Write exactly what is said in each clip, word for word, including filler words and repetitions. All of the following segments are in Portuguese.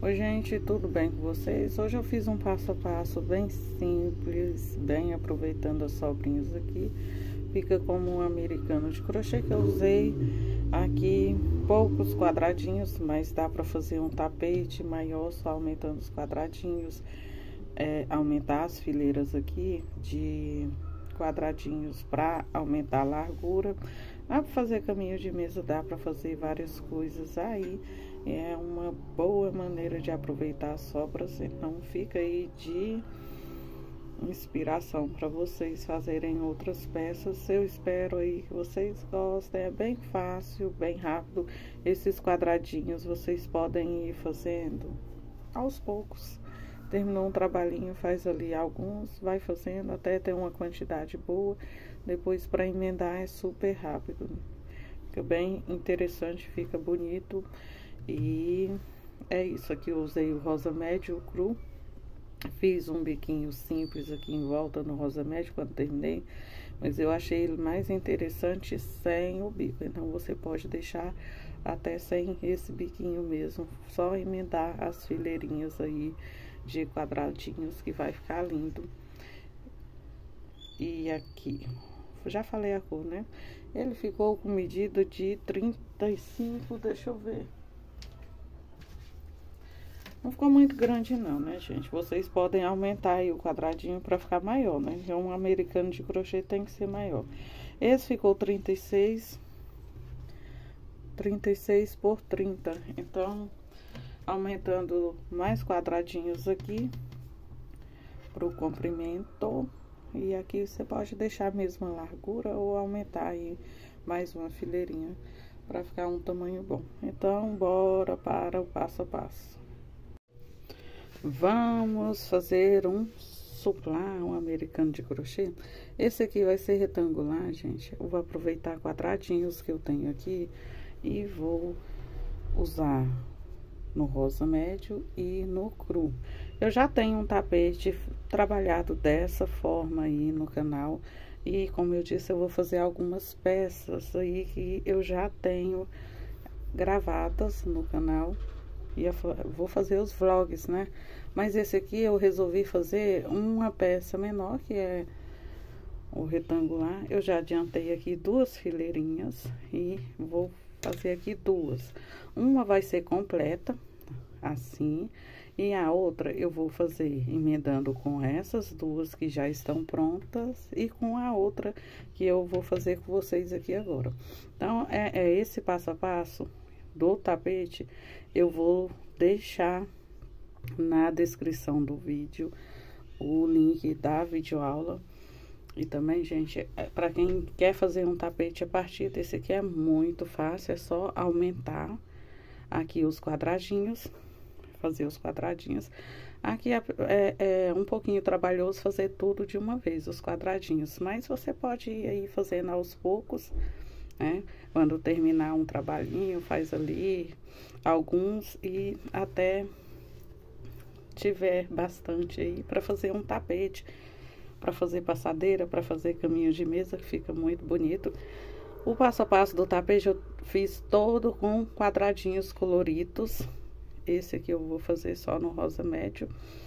Oi gente, tudo bem com vocês? Hoje eu fiz um passo a passo bem simples, bem aproveitando as sobrinhas aqui. Fica como um americano de crochê que eu usei aqui poucos quadradinhos, mas dá para fazer um tapete maior só aumentando os quadradinhos, é, aumentar as fileiras aqui de quadradinhos para aumentar a largura. Dá para fazer caminho de mesa, dá para fazer várias coisas aí. É uma boa maneira de aproveitar as sobras, então fica aí de inspiração para vocês fazerem outras peças. Eu espero aí que vocês gostem, é bem fácil, bem rápido. Esses quadradinhos vocês podem ir fazendo aos poucos. Terminou um trabalhinho, faz ali alguns, vai fazendo até ter uma quantidade boa. Depois para emendar é super rápido. Fica bem interessante, fica bonito. E é isso aqui, eu usei o rosa médio cru. Fiz um biquinho simples aqui em volta no rosa médio quando terminei. Mas eu achei ele mais interessante sem o bico. Então você pode deixar até sem esse biquinho mesmo. Só emendar as fileirinhas aí de quadradinhos que vai ficar lindo. E aqui, já falei a cor, né? Ele ficou com medida de trinta e cinco, deixa eu ver. Não ficou muito grande não, né, gente? Vocês podem aumentar aí o quadradinho para ficar maior, né? Então, um americano de crochê tem que ser maior. Esse ficou trinta e seis, trinta e seis por trinta. Então, aumentando mais quadradinhos aqui pro comprimento. E aqui você pode deixar a mesma largura ou aumentar aí mais uma fileirinha para ficar um tamanho bom. Então, bora para o passo a passo. Vamos fazer um suplá, um americano de crochê. Esse aqui vai ser retangular, gente. Eu vou aproveitar quadradinhos que eu tenho aqui e vou usar no rosa médio e no cru. Eu já tenho um tapete trabalhado dessa forma aí no canal. E como eu disse, eu vou fazer algumas peças aí que eu já tenho gravadas no canal. E eu vou fazer os vlogs, né? Mas esse aqui eu resolvi fazer uma peça menor, que é o retangular. Eu já adiantei aqui duas fileirinhas e vou fazer aqui duas. Uma vai ser completa, assim, e a outra eu vou fazer emendando com essas duas que já estão prontas e com a outra que eu vou fazer com vocês aqui agora. Então, é, é esse passo a passo do tapete. Eu vou deixar na descrição do vídeo o link da videoaula. E também, gente, para quem quer fazer um tapete a partir desse aqui, é muito fácil. É só aumentar aqui os quadradinhos, fazer os quadradinhos. Aqui é, é, é um pouquinho trabalhoso fazer tudo de uma vez, os quadradinhos. Mas você pode ir aí fazendo aos poucos, né? Quando terminar um trabalhinho, faz ali alguns e até tiver bastante aí para fazer um tapete, para fazer passadeira, para fazer caminho de mesa, que fica muito bonito. O passo a passo do tapete eu fiz todo com quadradinhos coloridos. Esse aqui eu vou fazer só no rosa médio,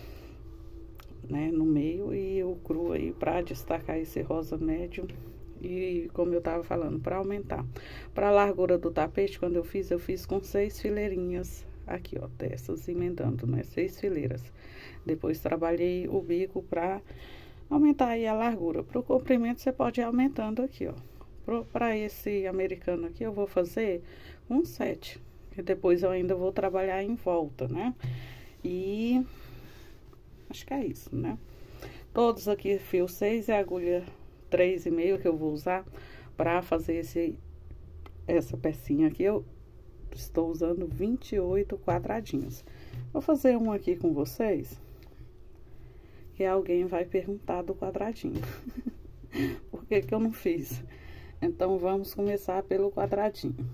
né, no meio, e o cru aí para destacar esse rosa médio. E como eu tava falando, para aumentar. Para a largura do tapete, quando eu fiz, eu fiz com seis fileirinhas aqui, ó, dessas, emendando, né, seis fileiras. Depois trabalhei o bico para aumentar aí a largura. Para o comprimento, você pode ir aumentando aqui, ó. Para esse americano aqui, eu vou fazer um sete. E depois eu ainda vou trabalhar em volta, né? E acho que é isso, né? Todos aqui, fio seis e agulha três e meio que eu vou usar para fazer esse, essa pecinha aqui. Eu estou usando vinte e oito quadradinhos. Vou fazer um aqui com vocês, que alguém vai perguntar do quadradinho. Por que que eu não fiz? Então, vamos começar pelo quadradinho.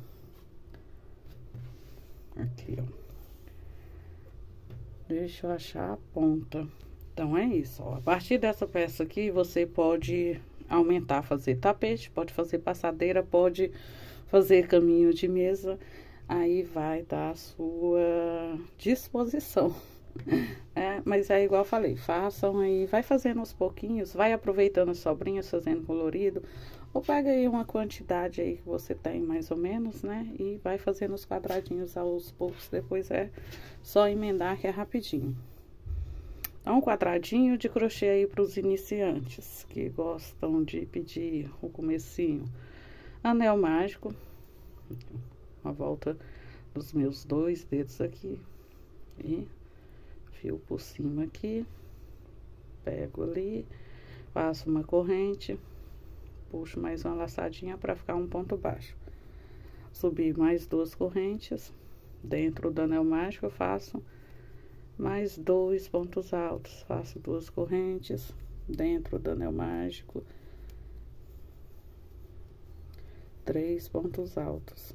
Aqui, ó. Deixa eu achar a ponta. Então, é isso, ó. A partir dessa peça aqui, você pode aumentar, fazer tapete, pode fazer passadeira, pode fazer caminho de mesa. Aí vai dar a sua disposição. É, mas é igual eu falei, façam aí, vai fazendo aos pouquinhos, vai aproveitando as sobrinhas, fazendo colorido, ou pega aí uma quantidade aí que você tem mais ou menos, né? E vai fazendo os quadradinhos aos poucos, depois é só emendar que é rapidinho. Então, um quadradinho de crochê aí para os iniciantes, que gostam de pedir o comecinho. Anel mágico, uma volta dos meus dois dedos aqui, e fio por cima aqui, pego ali, faço uma corrente, puxo mais uma laçadinha para ficar um ponto baixo. Subir mais duas correntes, dentro do anel mágico eu faço mais dois pontos altos, faço duas correntes, dentro do anel mágico, três pontos altos,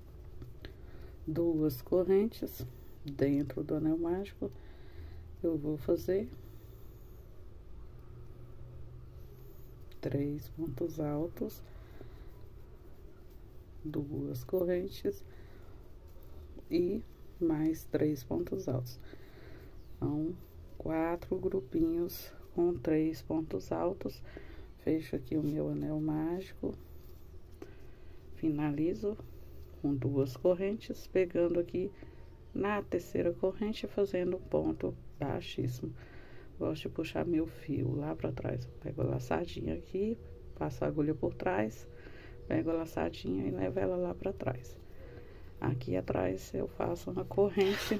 duas correntes, dentro do anel mágico, eu vou fazer três pontos altos, duas correntes e mais três pontos altos. Então, quatro grupinhos com três pontos altos. Fecho aqui o meu anel mágico, finalizo com duas correntes, pegando aqui na terceira corrente, fazendo ponto baixíssimo. Gosto de puxar meu fio lá para trás. Pego a laçadinha aqui, passo a agulha por trás, pego a laçadinha e levo ela lá para trás. Aqui atrás eu faço uma corrente,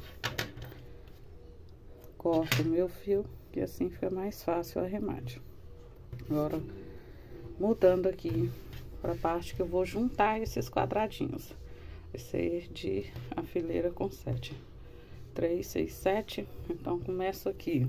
corto o meu fio, que assim fica mais fácil o arremate. Agora, mudando aqui para a parte que eu vou juntar esses quadradinhos. Vai ser de a fileira com sete. Três, seis, sete. Então, começo aqui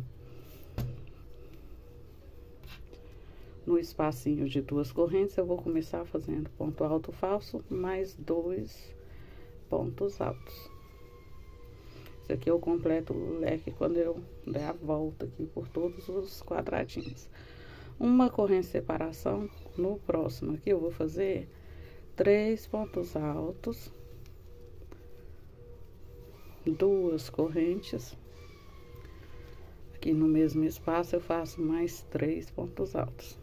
no espacinho de duas correntes, eu vou começar fazendo ponto alto falso, mais dois pontos altos. Isso aqui eu completo o leque quando eu der a volta aqui por todos os quadradinhos. Uma corrente de separação. No próximo aqui eu vou fazer três pontos altos, duas correntes. Aqui no mesmo espaço eu faço mais três pontos altos.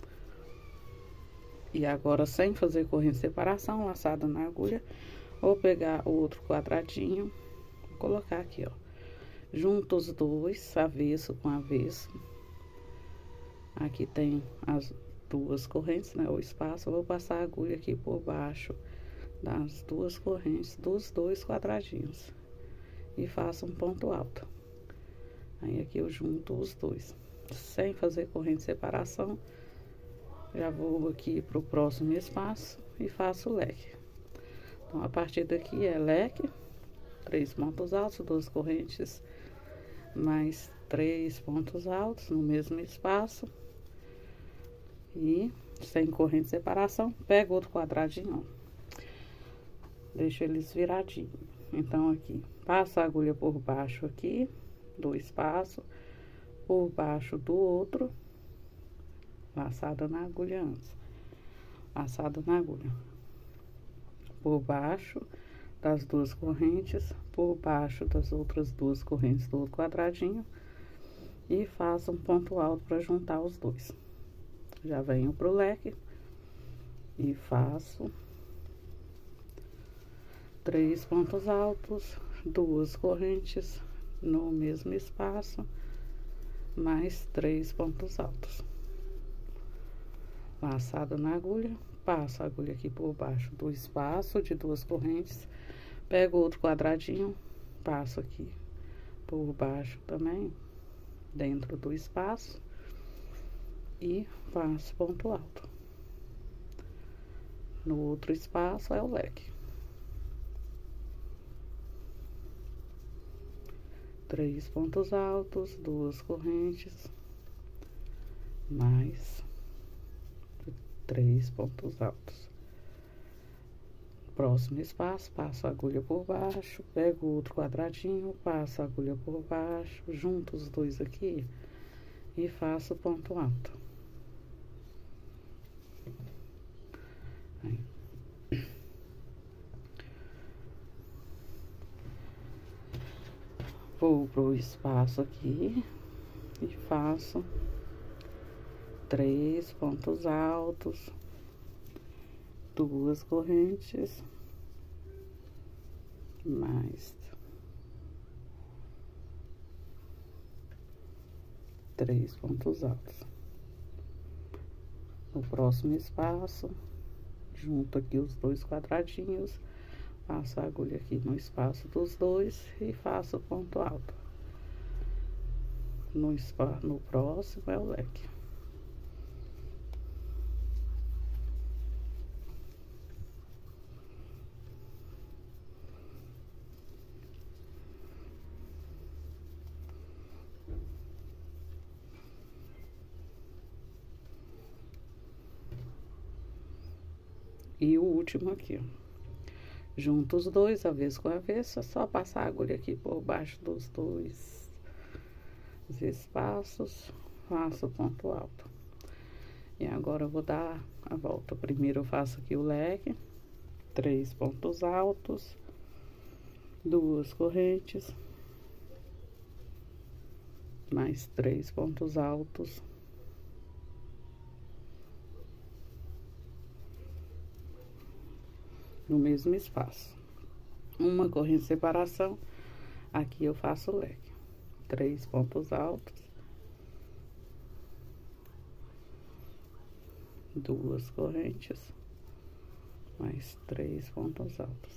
E agora, sem fazer corrente de separação, laçada na agulha, vou pegar o outro quadradinho, vou colocar aqui, ó, junto os dois, avesso com avesso. Aqui tem as duas correntes, né, o espaço, eu vou passar a agulha aqui por baixo das duas correntes dos dois quadradinhos e faço um ponto alto. Aí aqui eu junto os dois, sem fazer corrente de separação. Já vou aqui pro próximo espaço e faço o leque. Então, a partir daqui é leque, três pontos altos, duas correntes, mais três pontos altos no mesmo espaço. E sem corrente de separação, pego outro quadradinho, ó, deixo eles viradinhos. Então, aqui, passo a agulha por baixo aqui, do espaço, por baixo do outro, laçada na agulha antes, laçada na agulha, por baixo das duas correntes, por baixo das outras duas correntes do outro quadradinho, e faço um ponto alto para juntar os dois. Já venho pro leque e faço três pontos altos, duas correntes no mesmo espaço, mais três pontos altos. Laçada na agulha, passo a agulha aqui por baixo do espaço de duas correntes, pego outro quadradinho, passo aqui por baixo também, dentro do espaço, e faço ponto alto. No outro espaço é o leque. Três pontos altos, duas correntes, mais três pontos altos. Próximo espaço, passo a agulha por baixo, pego outro quadradinho, passo a agulha por baixo, junto os dois aqui e faço ponto alto. Aí. Vou pro espaço aqui e faço três pontos altos, duas correntes, mais três pontos altos. No próximo espaço, junto aqui os dois quadradinhos, passo a agulha aqui no espaço dos dois e faço ponto alto. No, spa, no próximo é o leque. E o último aqui, ó. Junto os dois, avesso com avesso, é só passar a agulha aqui por baixo dos dois espaços, faço ponto alto. E agora eu vou dar a volta. Primeiro eu faço aqui o leque, três pontos altos, duas correntes, mais três pontos altos. No mesmo espaço, uma corrente de separação, aqui eu faço o leque, três pontos altos, duas correntes, mais três pontos altos.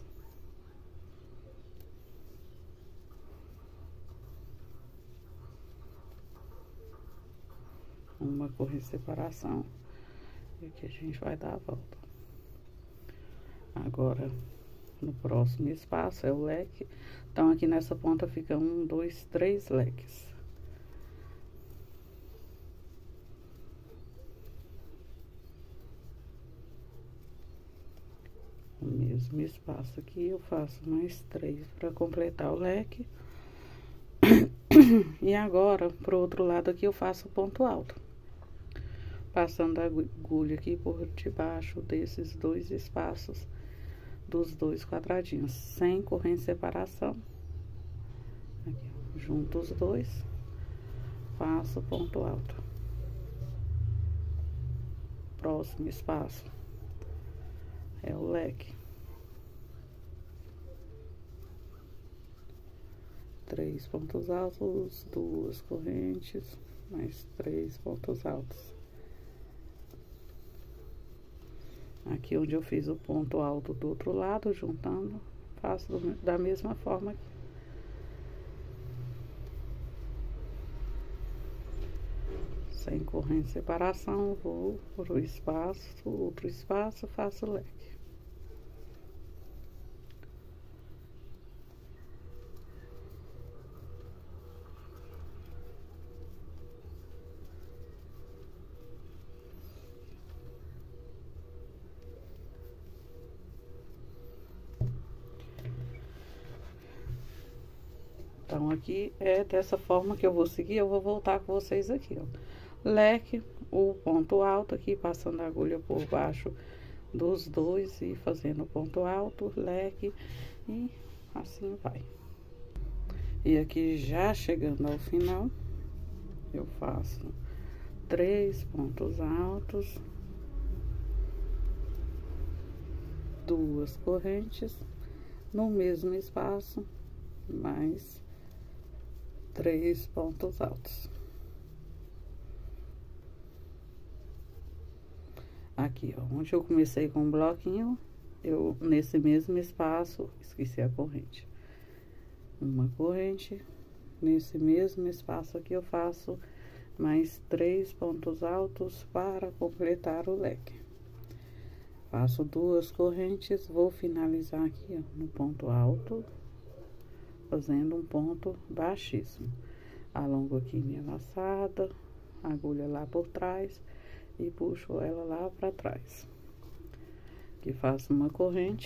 Uma corrente de separação, e aqui a gente vai dar a volta. Agora, no próximo espaço é o leque. Então, aqui nessa ponta fica um, dois, três leques. No mesmo espaço aqui, eu faço mais três para completar o leque. E agora, pro outro lado aqui, eu faço ponto alto. Passando a agulha aqui por debaixo desses dois espaços dos dois quadradinhos, sem corrente de separação. Aqui, junto os dois, faço ponto alto. Próximo espaço é o leque. Três pontos altos, duas correntes, mais três pontos altos. Aqui onde eu fiz o ponto alto do outro lado, juntando, faço do, da mesma forma aqui. Sem corrente de separação, vou pro espaço, outro espaço, faço leque. Então, aqui é dessa forma que eu vou seguir, eu vou voltar com vocês aqui, ó. Leque, o ponto alto aqui, passando a agulha por baixo dos dois e fazendo ponto alto, leque, e assim vai. E aqui, já chegando ao final, eu faço três pontos altos, duas correntes, no mesmo espaço, mais três pontos altos. Aqui, ó, onde eu comecei com um bloquinho, eu, nesse mesmo espaço, esqueci a corrente. Uma corrente, nesse mesmo espaço aqui eu faço mais três pontos altos para completar o leque. Faço duas correntes, vou finalizar aqui, ó, no ponto alto, fazendo um ponto baixíssimo. Alongo aqui minha laçada, agulha lá por trás e puxo ela lá para trás. Aqui faço uma corrente,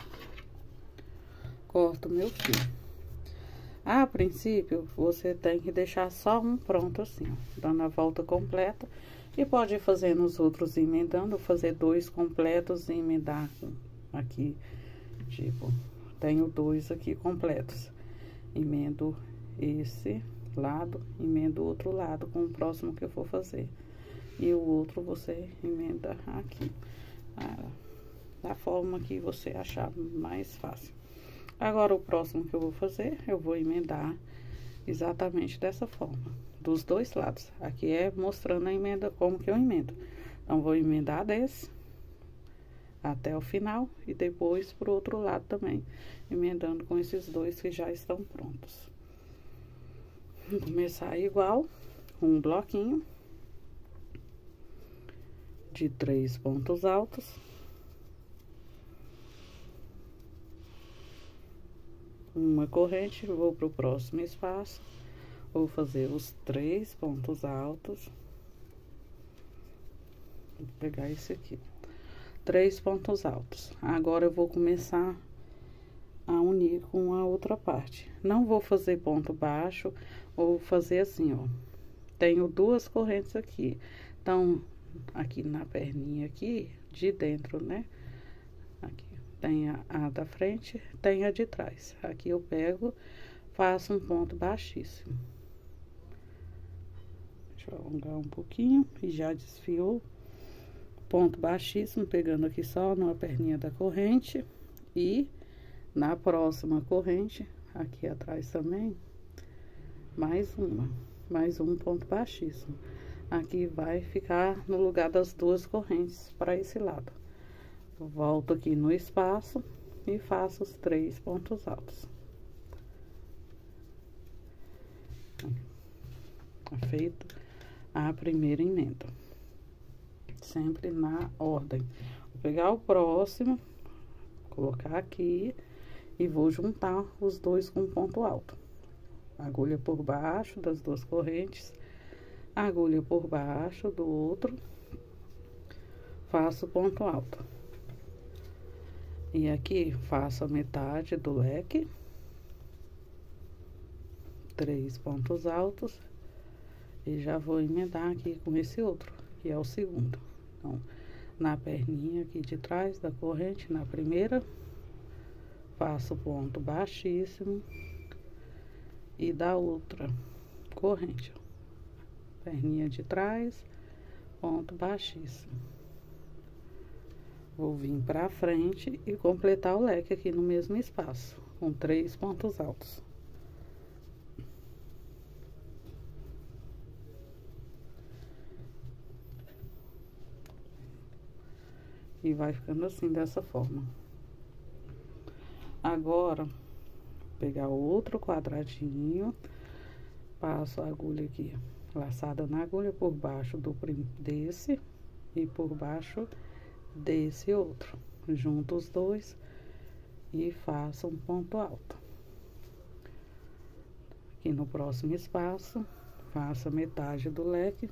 corto meu fio. A princípio, você tem que deixar só um pronto assim, ó, dando a volta completa. E pode ir fazendo os outros emendando, fazer dois completos e emendar aqui, tipo, tenho dois aqui completos. Emendo esse lado, emenda o outro lado com o próximo que eu for fazer. E o outro você emenda aqui, ah, da forma que você achar mais fácil. Agora, o próximo que eu vou fazer, eu vou emendar exatamente dessa forma, dos dois lados. Aqui é mostrando a emenda, como que eu emendo. Então, vou emendar desse até o final e depois pro outro lado também, emendando com esses dois que já estão prontos. Vou começar igual, com um bloquinho de três pontos altos. Uma corrente, vou pro próximo espaço, vou fazer os três pontos altos. Vou pegar esse aqui, três pontos altos. Agora eu vou começar a unir com a outra parte. Não vou fazer ponto baixo, vou fazer assim, ó. Tenho duas correntes aqui, então aqui na perninha aqui de dentro, né? Aqui tem a, a da frente, tem a de trás. Aqui eu pego, faço um ponto baixíssimo. Deixa eu alongar um pouquinho e já desfiou. Ponto baixíssimo, pegando aqui só numa perninha da corrente e na próxima corrente, aqui atrás também, mais uma, mais um ponto baixíssimo. Aqui vai ficar no lugar das duas correntes para esse lado. Volto aqui no espaço e faço os três pontos altos. Tá feito a primeira emenda. Sempre na ordem. Vou pegar o próximo, colocar aqui e vou juntar os dois com ponto alto. Agulha por baixo das duas correntes, agulha por baixo do outro, faço ponto alto. E aqui faço a metade do leque, três pontos altos, e já vou emendar aqui com esse outro, que é o segundo. Então, na perninha aqui de trás da corrente, na primeira, faço ponto baixíssimo e da outra corrente, ó, perninha de trás, ponto baixíssimo. Vou vir pra frente e completar o leque aqui no mesmo espaço, com três pontos altos. E vai ficando assim, dessa forma. Agora, vou pegar outro quadradinho, passo a agulha aqui, laçada na agulha por baixo do desse e por baixo desse outro. Junto os dois e faço um ponto alto. Aqui no próximo espaço, faço a metade do leque,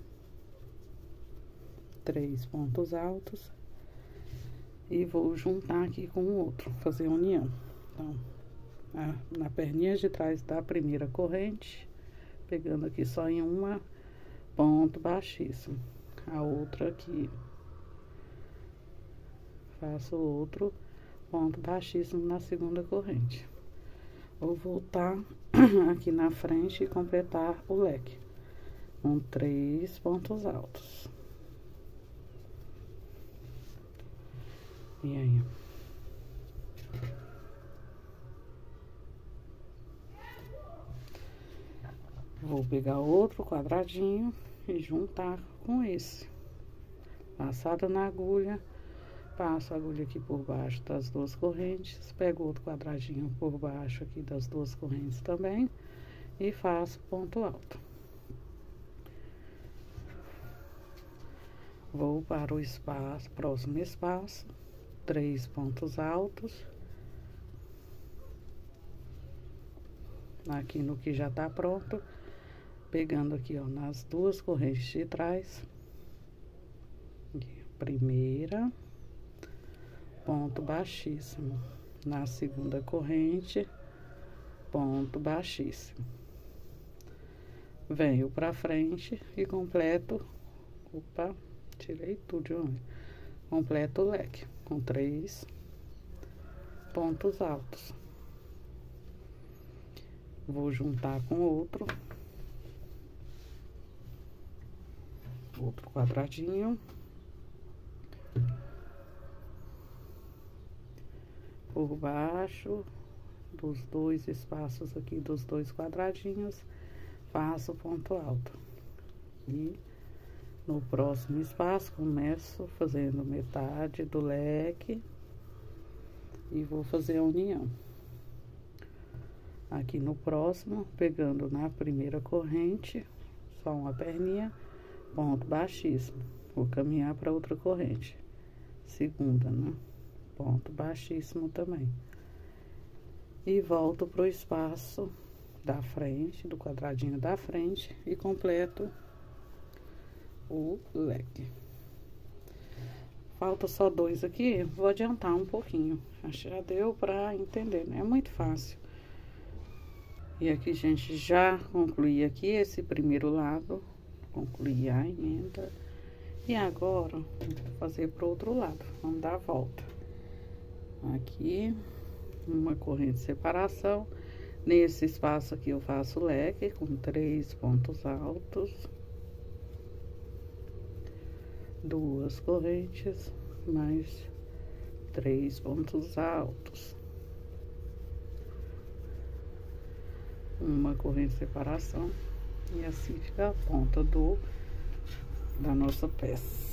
três pontos altos. E vou juntar aqui com o outro, fazer união. Então, a, na perninha de trás da primeira corrente, pegando aqui só em uma, ponto baixíssimo. A outra aqui, faço outro ponto baixíssimo na segunda corrente. Vou voltar aqui na frente e completar o leque com três pontos altos. E aí, vou pegar outro quadradinho e juntar com esse, passada na agulha, passo a agulha aqui por baixo das duas correntes, pego outro quadradinho por baixo aqui das duas correntes também e faço ponto alto. Vou para o espaço, próximo espaço, três pontos altos, aqui no que já tá pronto, pegando aqui, ó, nas duas correntes de trás, aqui, primeira, ponto baixíssimo, na segunda corrente, ponto baixíssimo, venho pra frente e completo, opa, tirei tudo de onde, completo o leque com três pontos altos. Vou juntar com outro. Outro quadradinho. Por baixo dos dois espaços aqui dos dois quadradinhos, faço ponto alto. E no próximo espaço, começo fazendo metade do leque e vou fazer a união. Aqui no próximo, pegando na primeira corrente, só uma perninha, ponto baixíssimo. Vou caminhar para outra corrente, segunda, né? Ponto baixíssimo também. E volto pro espaço da frente, do quadradinho da frente, e completo o leque. Falta só dois aqui, vou adiantar um pouquinho. Acho que já deu pra entender, né? É muito fácil. E aqui, gente, já concluí aqui esse primeiro lado, concluí a emenda. E agora, vou fazer pro outro lado, vamos dar a volta. Aqui, uma corrente de separação. Nesse espaço aqui eu faço leque com três pontos altos, duas correntes, mais três pontos altos, uma corrente de separação, e assim fica a ponta do da nossa peça.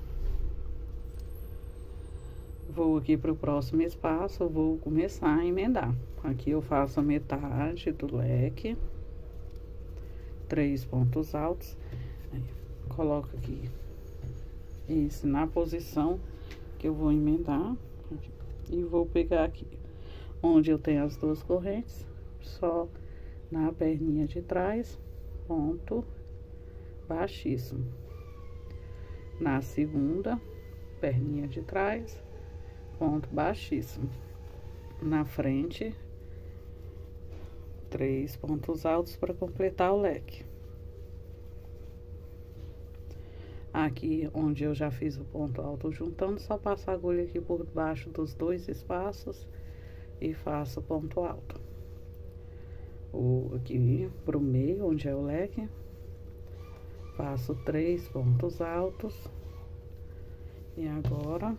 Vou aqui para o próximo espaço, eu vou começar a emendar. Aqui eu faço a metade do leque, três pontos altos, aí, coloco aqui isso na posição que eu vou emendar, e vou pegar aqui onde eu tenho as duas correntes, só na perninha de trás, ponto baixíssimo. Na segunda, perninha de trás, ponto baixíssimo. Na frente, três pontos altos para completar o leque. Aqui onde eu já fiz o ponto alto juntando, só passo a agulha aqui por baixo dos dois espaços e faço ponto alto. O aqui pro meio, onde é o leque, faço três pontos altos. E agora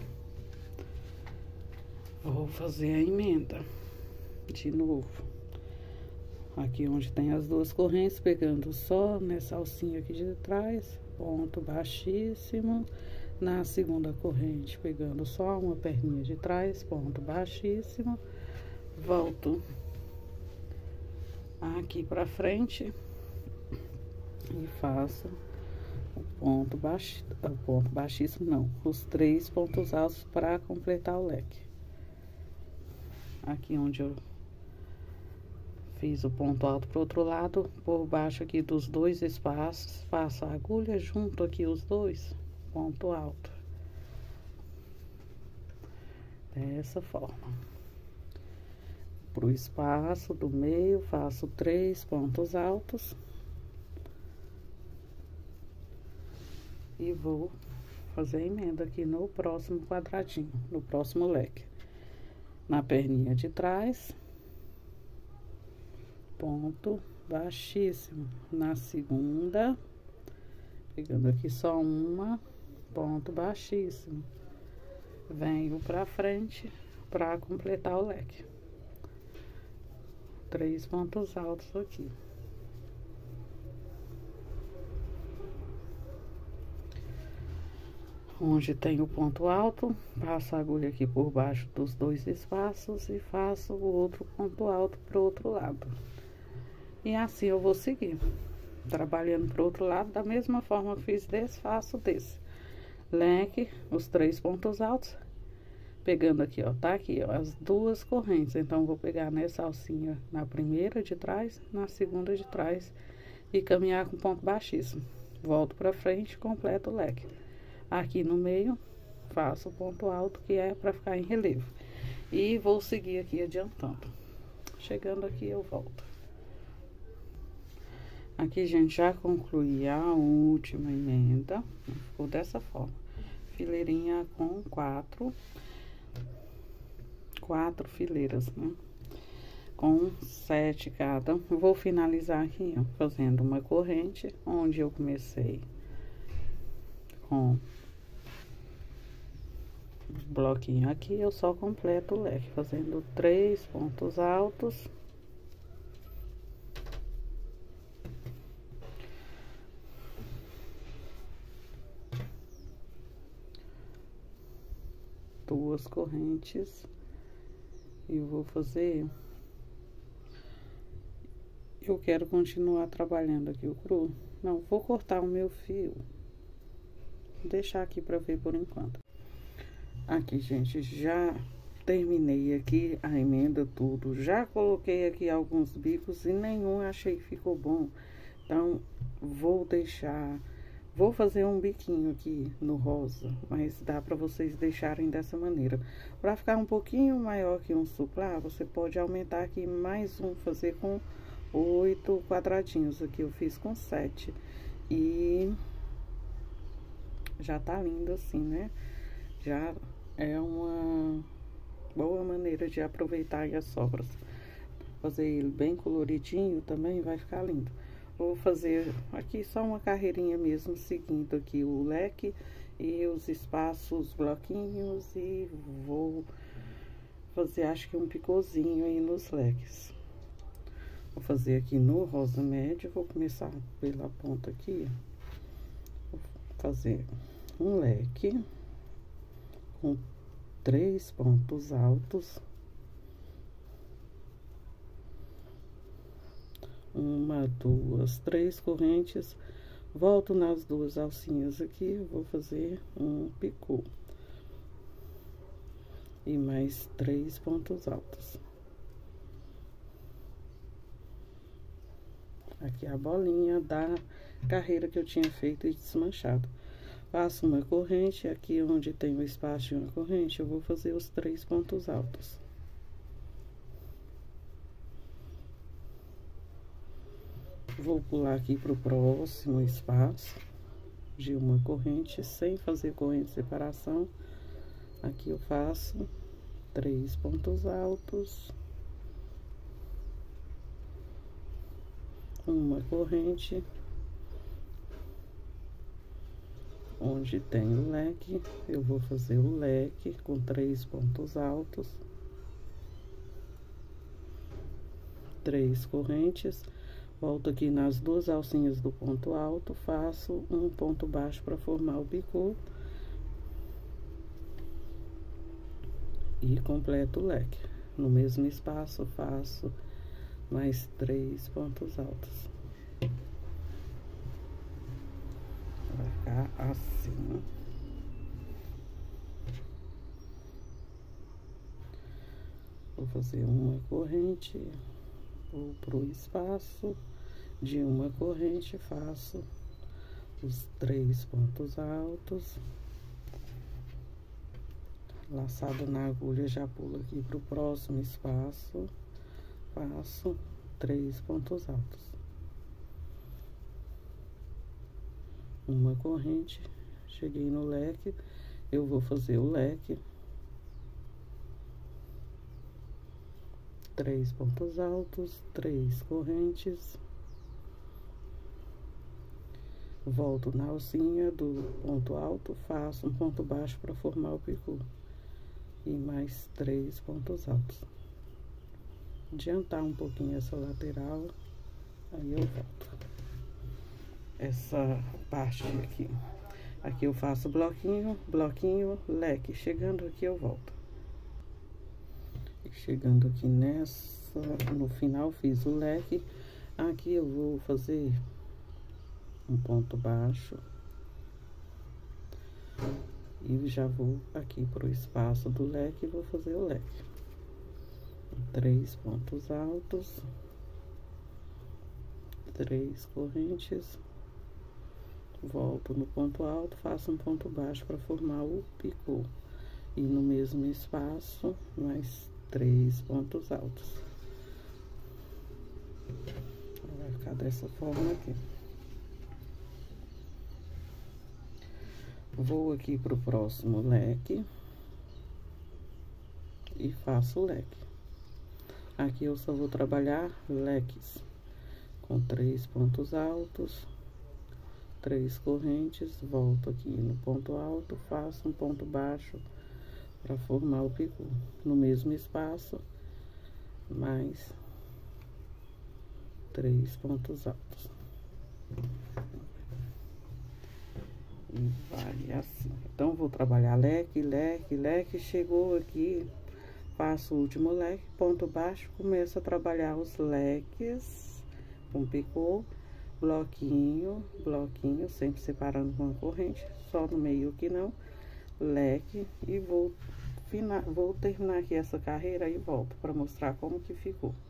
vou fazer a emenda de novo. Aqui onde tem as duas correntes, pegando só nessa alcinha aqui de trás, ponto baixíssimo. Na segunda corrente, pegando só uma perninha de trás, ponto baixíssimo. Volto aqui pra frente e faço o ponto baixo, o ponto baixíssimo não, os três pontos altos para completar o leque. Aqui onde eu fiz o ponto alto pro outro lado, por baixo aqui dos dois espaços, passo a agulha, junto aqui os dois, ponto alto. Dessa forma. Pro espaço do meio, faço três pontos altos. E vou fazer a emenda aqui no próximo quadradinho, no próximo leque. Na perninha de trás, ponto baixíssimo. Na segunda, pegando aqui só uma, ponto baixíssimo. Venho pra frente pra completar o leque. Três pontos altos aqui. Onde tem o ponto alto, passo a agulha aqui por baixo dos dois espaços e faço o outro ponto alto pro outro lado. E assim eu vou seguir, trabalhando pro outro lado, da mesma forma que fiz desse, faço desse. Leque, os três pontos altos, pegando aqui, ó, tá aqui, ó, as duas correntes. Então, vou pegar nessa alcinha na primeira de trás, na segunda de trás e caminhar com ponto baixíssimo. Volto pra frente, completo o leque. Aqui no meio, faço o ponto alto, que é para ficar em relevo. E vou seguir aqui adiantando. Chegando aqui, eu volto. Aqui, gente, já concluí a última emenda. Ficou dessa forma. Fileirinha com quatro. Quatro fileiras, né? com sete cada. Vou finalizar aqui, ó, fazendo uma corrente onde eu comecei com bloquinho aqui, eu só completo o leque fazendo três pontos altos, duas correntes, e eu vou fazer, eu quero continuar trabalhando aqui o cru, não, vou cortar o meu fio, vou deixar aqui para ver por enquanto. Aqui, gente, já terminei aqui a emenda tudo, já coloquei aqui alguns bicos e nenhum achei que ficou bom, então vou deixar, vou fazer um biquinho aqui no rosa, mas dá para vocês deixarem dessa maneira. Para ficar um pouquinho maior que um suplá, você pode aumentar aqui mais um, fazer com oito quadradinhos, aqui eu fiz com sete, e já tá lindo assim, né? Já é uma boa maneira de aproveitar as sobras. Fazer ele bem coloridinho também vai ficar lindo. Vou fazer aqui só uma carreirinha mesmo, seguindo aqui o leque e os espaços, bloquinhos, e vou fazer acho que um picôzinho aí nos leques. Vou fazer aqui no rosa médio, vou começar pela ponta aqui, vou fazer um leque com três pontos altos, uma, duas, três correntes, volto nas duas alcinhas aqui, vou fazer um picô e mais três pontos altos. Aqui a bolinha da carreira que eu tinha feito e desmanchado. Faço uma corrente, aqui onde tem o espaço de uma corrente, eu vou fazer os três pontos altos. Vou pular aqui pro próximo espaço de uma corrente, sem fazer corrente de separação. Aqui eu faço três pontos altos, uma corrente. Onde tem o leque, eu vou fazer o leque com três pontos altos, três correntes, volto aqui nas duas alcinhas do ponto alto, faço um ponto baixo para formar o bico e completo o leque. No mesmo espaço, faço mais três pontos altos. Vai ficar assim. Vou fazer uma corrente, vou pro espaço de uma corrente, faço os três pontos altos, laçado na agulha, já pulo aqui pro próximo espaço, faço três pontos altos. Uma corrente, cheguei no leque, eu vou fazer o leque, três pontos altos, três correntes, volto na alcinha do ponto alto, faço um ponto baixo para formar o picô e mais três pontos altos. Adiantar um pouquinho essa lateral, aí eu volto. Essa parte aqui, aqui eu faço bloquinho, bloquinho, leque, chegando aqui eu volto. E chegando aqui nessa, no final fiz o leque, aqui eu vou fazer um ponto baixo e já vou aqui pro espaço do leque e vou fazer o leque. Três pontos altos, três correntes, volto no ponto alto, faço um ponto baixo para formar o picô e no mesmo espaço mais três pontos altos. Vai ficar dessa forma aqui. Vou aqui pro próximo leque e faço o leque. Aqui eu só vou trabalhar leques com três pontos altos, três correntes, volto aqui no ponto alto, faço um ponto baixo para formar o picô. No mesmo espaço, mais três pontos altos. E vai assim. Então, vou trabalhar leque, leque, leque, chegou aqui, faço o último leque, ponto baixo, começo a trabalhar os leques com picô, bloquinho, bloquinho, sempre separando com a corrente, só no meio aqui não, leque, e vou, final, vou terminar aqui essa carreira e volto para mostrar como que ficou.